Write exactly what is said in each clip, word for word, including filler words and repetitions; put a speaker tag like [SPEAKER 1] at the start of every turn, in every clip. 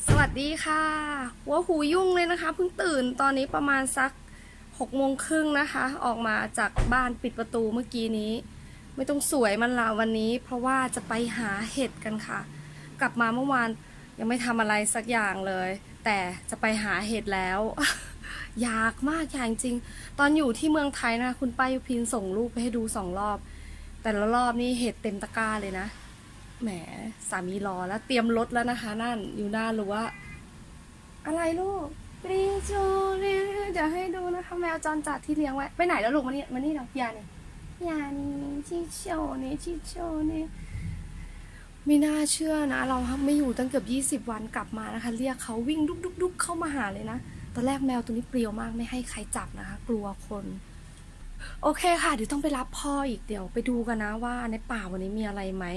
[SPEAKER 1] สวัสดีค่ะหัวหูยุ่งเลยนะคะเพิ่งตื่นตอนนี้ประมาณสักหกโมงครึ่งนะคะออกมาจากบ้านปิดประตูเมื่อกี้นี้ไม่ต้องสวยมันละวันนี้เพราะว่าจะไปหาเห็ดกันค่ะกลับมาเมื่อวานยังไม่ทำอะไรสักอย่างเลยแต่จะไปหาเห็ดแล้ว อยากมากอย่างจริงตอนอยู่ที่เมืองไทยนะคุณป้ายุพินส่งรูปไปให้ดูสองรอบแต่ละรอบนี่เห็ดเต็มตะกร้าเลยนะแหมสามีรอแล้วเตรียมรถแล้วนะคะนั่นอยู่หน้ารั้วอะไรลูกปริงจูนี่เดี๋ยวให้ดูนะคะแมวจรจัดที่เลี้ยงไว้ไปไหนแล้วลูกมานี่มานี่เรายานี่ยานี่ชิโชนี่ชิโชนี่ไม่น่าเชื่อนะเราไม่อยู่ตั้งเกือบยี่สิบวันกลับมานะคะเรียกเขาวิ่งดุกดุกดุกเข้ามาหาเลยนะตอนแรกแมวตัวนี้เปรี้ยวมากไม่ให้ใครจับนะคะกลัวคนโอเคค่ะเดี๋ยวต้องไปรับพ่ออีกเดี๋ยวไปดูกันนะว่าในป่าวันนี้มีอะไรไหม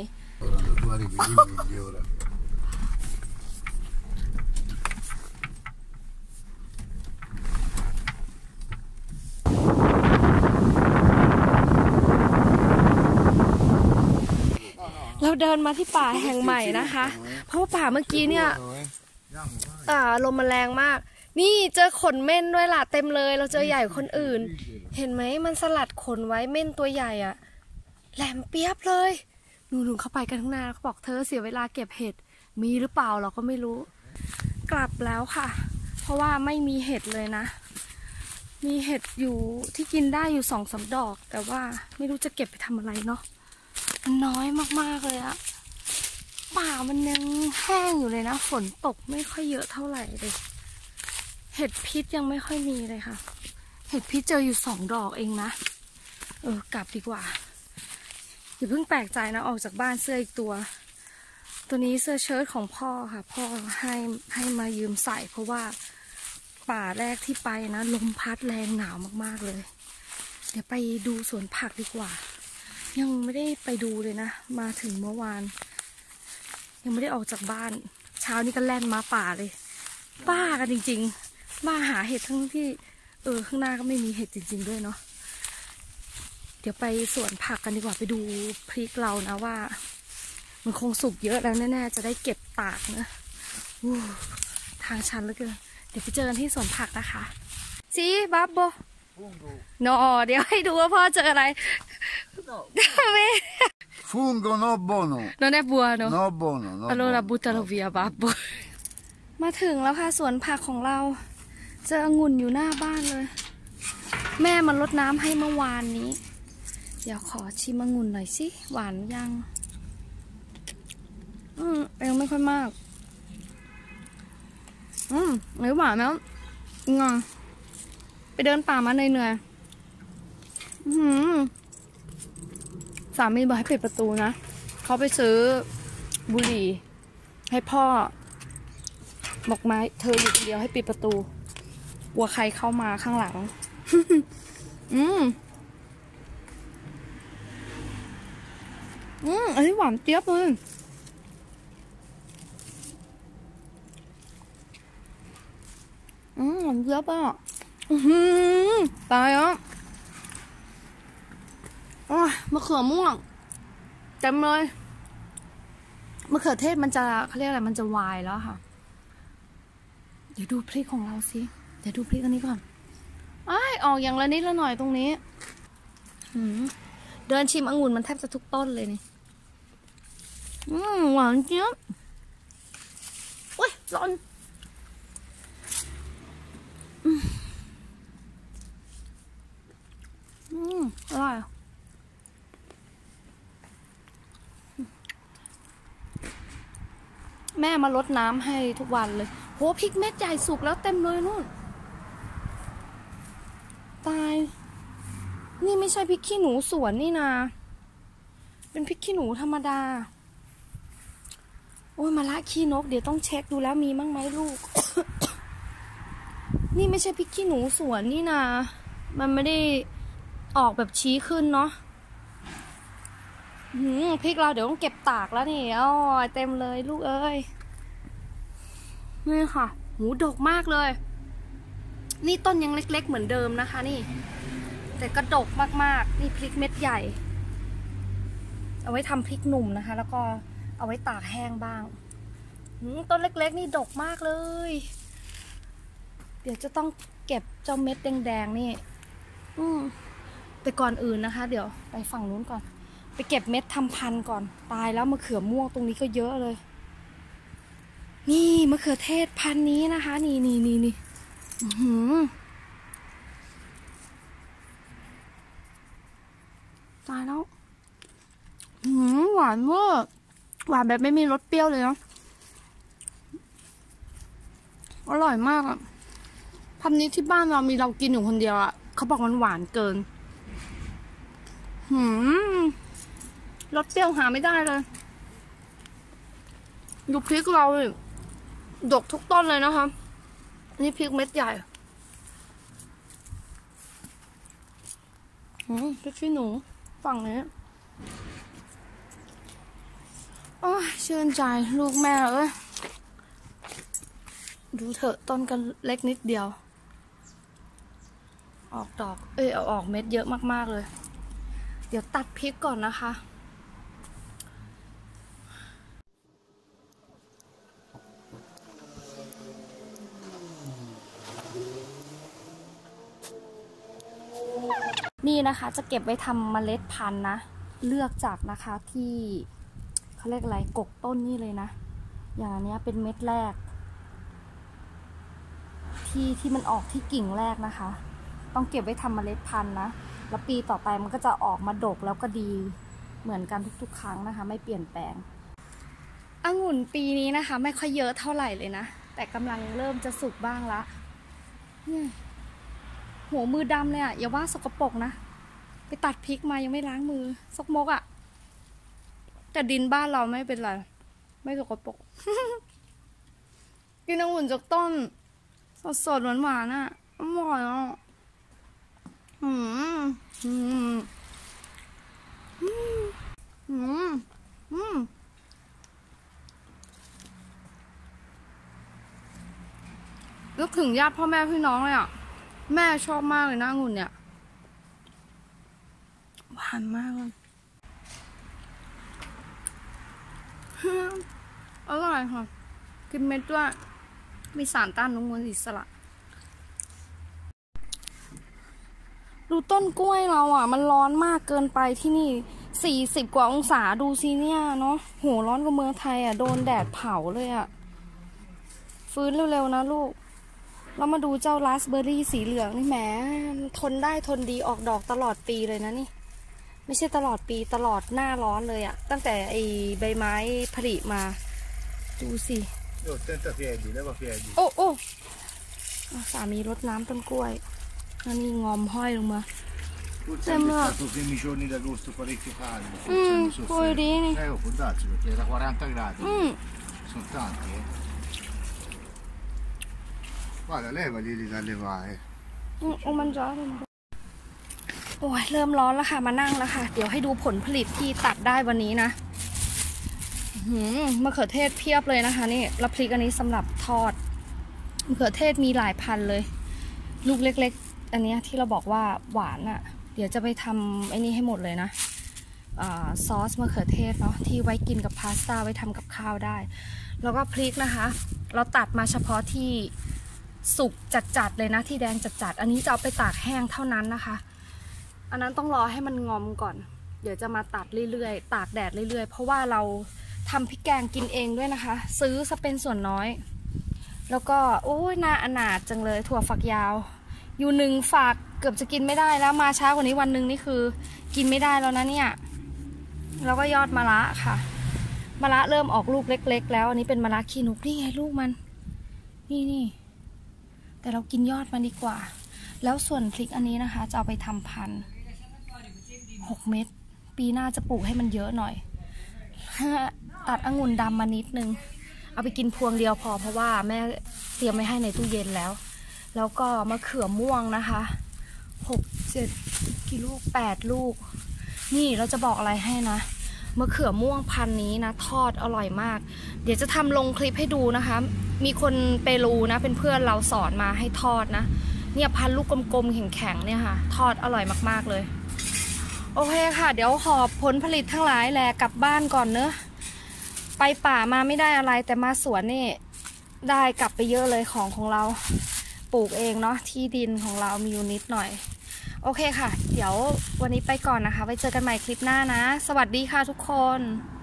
[SPEAKER 1] เราเดินมาที่ป่าแห่งใหม่นะคะเพราะว่าป่าเมื่อกี้เนี่ยอ่าลมมันแรงมากนี่เจอขนเม่นด้วยล่ะเต็มเลยเราเจอใหญ่คนอื่นเห็นไหมมันสลัดขนไว้เม่นตัวใหญ่อะแหลมเปียบเลยหนูๆเข้าไปกันข้างหน้าเขาบอกเธอเสียเวลาเก็บเห็ดมีหรือเปล่าเราก็ไม่รู้กลับแล้วค่ะเพราะว่าไม่มีเห็ดเลยนะมีเห็ดอยู่ที่กินได้อยู่สองสามดอกแต่ว่าไม่รู้จะเก็บไปทำอะไรเนาะมันน้อยมากๆเลยอะป่ามันยังแห้งอยู่เลยนะฝนตกไม่ค่อยเยอะเท่าไหร่เลยเห็ดพิษยังไม่ค่อยมีเลยค่ะเห็ดพิษเจออยู่สองดอกเองนะเออกลับดีกว่าอย่าเพิ่งแปลกใจนะออกจากบ้านเสื้ออีกตัวตัวนี้เสื้อเชิ้ตของพ่อค่ะพ่อให้ให้มายืมใส่เพราะว่าป่าแรกที่ไปนะลมพัดแรงหนาวมากๆเลยเดี๋ยวไปดูสวนผักดีกว่ายังไม่ได้ไปดูเลยนะมาถึงเมื่อวานยังไม่ได้ออกจากบ้านเช้านี้ก็แล่นมาป่าเลยบ้ากันจริงๆมาหาเห็ดทั้งที่เออข้างหน้าก็ไม่มีเห็ดจริงๆด้วยเนาะเดี๋ยวไปสวนผักกันดีกว่าไปดูพริกเรานะว่ามันคงสุกเยอะแล้วแน่ๆจะได้เก็บตากนะทางชันเหลือเกินเดี๋ยวไปเจอกันที่สวนผักนะคะซีบับโบโนเดี๋ยวให้ดูว่าพ่อเจออะไร
[SPEAKER 2] Fungo no buono
[SPEAKER 1] non è buono
[SPEAKER 2] no buono no
[SPEAKER 1] allora buttalo via babbo มาถึงแล้วค่ะสวนผักของเราเจอองุ่นอยู่หน้าบ้านเลยแม่มันรดน้ำให้เมื่อวานนี้เดี๋ยวขอชิมองุ่นหน่อยสิหวานยังอืมยังไม่ค่อยมากอืมหรือหวานแล้วงอไปเดินป่ามาเหนื่อยๆอืมสามีบอกให้ปิดประตูนะเขาไปซื้อบุหรี่ให้พ่อบอกไม้เธออยู่คนเดียวให้ปิดประตูกลัวใครเข้ามาข้างหลัง อืมอืมอันนี้หวานเจี๊ยบเลยอืมหวานเจี๊ยบอ่ะอืมตายอ่ะโอ้ยมะเขือม่วงเต็มเลยมะเขือเทศมันจะเขาเรียกอะไรมันจะวายแล้วค่ะเดี๋ยวดูพริกของเราสิเดี๋ยวดูพริกอันนี้ก่อนอ้ายออกอย่างละนิดละหน่อยตรงนี้เดินชิมองุ่นมันแทบจะทุกต้นเลยนี่อืมหวานเจี๊ยบโอ้ยร้อนอืมอืมอร่อยแม่มาลดน้ำให้ทุกวันเลยโหพริกเม็ดใหญ่สุกแล้วเต็มเลยนู่นตายนี่ไม่ใช่พริกขี้หนูสวนนี่นาเป็นพริกขี้หนูธรรมดาโอ้ยมะระขี้นกเดี๋ยวต้องเช็คดูแล้วมีมั้งไหมลูก นี่ไม่ใช่พริกขี้หนูสวนนี่นามันไม่ได้ออกแบบชี้ขึ้นเนาะพริกเราเดี๋ยวต้องเก็บตากแล้วนี่อ๋อเต็มเลยลูกเอ้ยนี่ค่ะหูดกมากเลยนี่ต้นยังเล็กๆเหมือนเดิมนะคะนี่แต่กระดกมากๆนี่พริกเม็ดใหญ่เอาไว้ทำพริกหนุ่มนะคะแล้วก็เอาไว้ตากแห้งบ้างต้นเล็กๆนี่ดกมากเลย เดี๋ยวจะต้องเก็บเจ้าเม็ดแดงๆนี่อืมแต่ก่อนอื่นนะคะเดี๋ยวไปฝั่งนู้นก่อนไปเก็บเม็ดทำพันธุ์ก่อนตายแล้วมะเขือม่วงตรงนี้ก็เยอะเลยนี่มะเขือเทศพันธุ์นี้นะคะนี่นี่นี่นี่หืมตายแล้วหืมหวานเวอร์หวานแบบไม่มีรสเปรี้ยวเลยเนาะอร่อยมากอ่ะพันธุ์นี้ที่บ้านเรามีเรากินอยู่คนเดียวอ่ะเขาบอกมันหวานเกินหืมรสเปรี้ยวหาไม่ได้เลยดูพริกเราเลยดกทุกต้นเลยนะคะนี่พริกเม็ดใหญ่อืมพริกขี้หนูฝั่งนี้โอ้ยชื่นใจลูกแม่เอ้ยดูเถอะต้นกันเล็กนิดเดียวออกดอกเอ้ยเอาออกเม็ดเยอะมากๆเลยเดี๋ยวตัดพริกก่อนนะคะนี่นะคะจะเก็บไว้ทำเมล็ดพันธุ์นะเลือกจากนะคะที่เขาเรียกอะไรกกต้นนี่เลยนะอย่างอันนี้เป็นเม็ดแรกที่ที่มันออกที่กิ่งแรกนะคะต้องเก็บไว้ทำเมล็ดพันธุ์นะแล้วปีต่อไปมันก็จะออกมาดกแล้วก็ดีเหมือนกันทุกๆครั้งนะคะไม่เปลี่ยนแปลงองุ่นปีนี้นะคะไม่ค่อยเยอะเท่าไหร่เลยนะแต่กำลังเริ่มจะสุกบ้างละหัวมือดำเลยอ่ะอย่าว่าสกปรกนะไปตัดพริกมายังไม่ล้างมือซกมกอ่ะแต่ดินบ้านเราไม่เป็นไรไม่สกปรก กินองุ่นจากต้นสดๆหวานๆอ่ะอร่อยอ่ะอืมอืมอืมอืมอืมนึกถึงญาติพ่อแม่พี่น้องเลยอ่ะแม่ชอบมากเลยนะองุ่นเนี่ยหวานมากเลยอร่อยค่ะกินเม็ดด้วยมีสารต้านอนุมูลอิสระดูต้นกล้วยเราอ่ะมันร้อนมากเกินไปที่นี่สี่สิบกว่าองศาดูสิเนี่ยเนาะโหร้อนกว่าเมืองไทยอ่ะโดนแดดเผาเลยอ่ะฟื้นเร็วๆนะลูกเรามาดูเจ้าราสเบอร์รี่สีเหลืองนี่แหมทนได้ทนดีออกดอกตลอดปีเลยนะนี่ไม่ใช่ตลอดปีตลอดหน้าร้อนเลยอ่ะตั้งแต่ไอใบไม้ผลิมาดูสิโอ้โอ้สามีรดน้ำต้นกล้วยอันนี้งอมห้อยลงมาเต็มเลยอืมกล้วยดีนี่อืม
[SPEAKER 2] Guarda, levali lì dalle vai.
[SPEAKER 1] อืมมันร้อนโอ้ยเริ่มร้อนแล้วค่ะมานั่งแล้วค่ะเดี๋ยวให้ดูผลผลิตที่ตัดได้วันนี้นะหืมมะเขือเทศเพียบเลยนะคะนี่แล้วพริกอันนี้สำหรับทอดมะเขือเทศมีหลายพันเลยลูกเล็กๆอันนี้ที่เราบอกว่าหวานอ่ะเดี๋ยวจะไปทำไอ้นี่ให้หมดเลยนะซอสมะเขือเทศเนาะที่ไว้กินกับพาสต้าไว้ทำกับข้าวได้แล้วก็พริกนะคะเราตัดมาเฉพาะที่สุกจัดๆเลยนะที่แดงจัดๆอันนี้จะเอาไปตากแห้งเท่านั้นนะคะอันนั้นต้องรอให้มันงอมก่อนเดี๋ยวจะมาตัดเรื่อยๆตากแดดเรื่อยๆเพราะว่าเราทำพริกแกงกินเองด้วยนะคะซื้อซะเป็นส่วนน้อยแล้วก็โอ้ยน่าอนาถจังเลยถั่วฝักยาวอยู่หนึ่งฝากเกือบจะกินไม่ได้แล้วมาช้ากว่านี้วันหนึ่งนี่คือกินไม่ได้แล้วนะเนี่ยแล้วก็ยอดมะระค่ะมะระเริ่มออกลูกเล็กๆแล้วอันนี้เป็นมะระขี้นกนี่ไงลูกมันนี่นี่แต่เรากินยอดมันดีกว่าแล้วส่วนพริกอันนี้นะคะจะเอาไปทำพันธุ์หกเม็ดปีหน้าจะปลูกให้มันเยอะหน่อยตัดองุ่นดำมานิดนึงเอาไปกินพวงเดียวพอเพราะว่าแม่เตรียมไว้ให้ในตู้เย็นแล้วแล้วก็มะเขือม่วงนะคะหกเจ็ดกี่ลูกแปดลูกนี่เราจะบอกอะไรให้นะมะเขือม่วงพันนี้นะทอดอร่อยมากเดี๋ยวจะทำลงคลิปให้ดูนะคะมีคนเปรูนะเป็นเพื่อนเราสอนมาให้ทอดนะเนี่ยพันลูกกลมๆแข็งๆเนี่ยค่ะทอดอร่อยมากๆเลยโอเคค่ะเดี๋ยวขอผลผลิตทั้งหลายแหละกลับบ้านก่อนเนอะไปป่ามาไม่ได้อะไรแต่มาสวนนี่ได้กลับไปเยอะเลยของของเราปลูกเองเนาะที่ดินของเรามีอยู่นิดหน่อยโอเคค่ะเดี๋ยววันนี้ไปก่อนนะคะไว้เจอกันใหม่คลิปหน้านะสวัสดีค่ะทุกคน